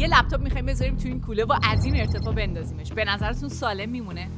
یه لپتاپ می‌خوایم بذاریم تو این کوله و از این ارتفاع بندازیمش. به نظرتون سالم میمونه؟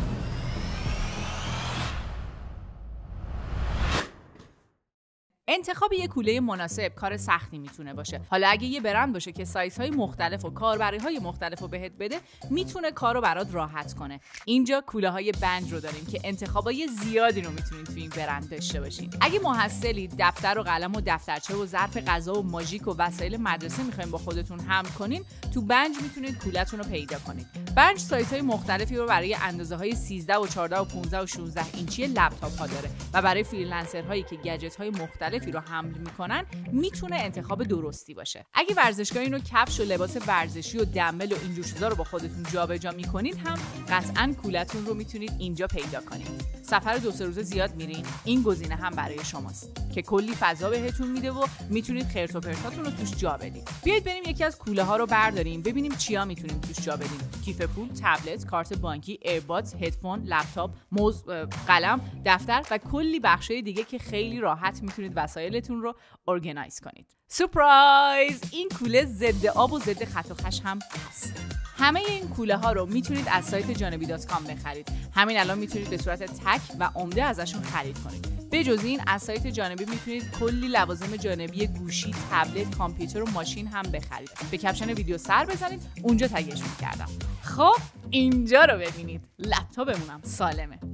انتخاب یه کوله مناسب کار سختی میتونه باشه. حالا اگه یه برند باشه که سایزهای مختلف و کاربری‌های مختلف رو بهت بده، میتونه کارو برات راحت کنه. اینجا کوله‌های بنج رو داریم که انتخابای زیادی رو میتونید تو این برند داشته باشین. اگه محصلید، دفتر و قلم و دفترچه و ظرف غذا و ماژیک و وسایل مدرسه می‌خواید با خودتون حمل کنین، تو بنج میتونید کوله‌تون رو پیدا کنید. بنج سایزهای مختلفی رو برای اندازه‌های 13 و 14 و 15 و 16 اینچی لپتاپ‌ها داره و برای فریلنسرهایی که گجت‌های مختلفی رو حمل میکنن میتونه انتخاب درستی باشه. اگه ورزشگاه اینو کفش و لباس ورزشی و دمبل و اینجور چیزا رو با خودتون جابجا میکنین هم قطعاً کولتون رو میتونید اینجا پیدا کنید. سفر 2-3 روزه زیاد میرین، این گزینه هم برای شماست که کلی فضا بهتون میده و میتونید خرت و پرتاتون رو توش جا بدید. بیایید بریم یکی از کوله ها رو برداریم ببینیم چیا میتونیم توش جا بدیم. کیف پول، تبلت، کارت بانکی، ایربادز، هدفون، لپتاپ، موز، قلم، دفتر و کلی بخشای دیگه که خیلی راحت میتونید وسایلتون رو ارگنایز کنید. سورپرایز! این کوله ضد آب و ضد خط و خش هم هست. همه این کوله ها رو میتونید از سایت جانبی.com بخرید. همین الان میتونید به صورت تک و عمده ازشون خرید کنید. به جز این از سایت جانبی میتونید کلی لوازم جانبی گوشی، تبلت، کامپیوتر و ماشین هم بخرید. به کپشن ویدیو سر بزنید، اونجا تگش می‌کردم. خب اینجا رو ببینید. لپتاپمونم سالمه.